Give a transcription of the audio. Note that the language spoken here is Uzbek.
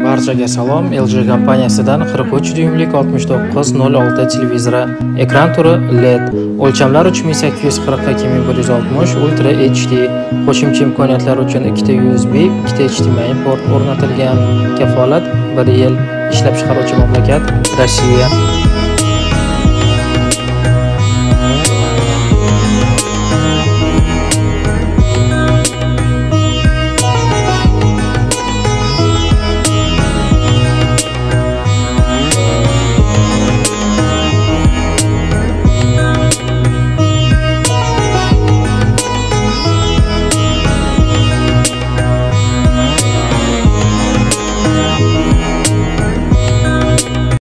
Barchaga salom. LG kompaniyasidan 43 dyumlik 6906 televizori. Ekran turi LED. O'lchamlar 3840 x 2160 Ultra HD. Qo'shimcha imkoniyatlar uchun 2 USB, 2 HDMI port o'rnatilgan. Kafolat 1 yil. Ishlab chiqaruvchi mamlakat Rossiya.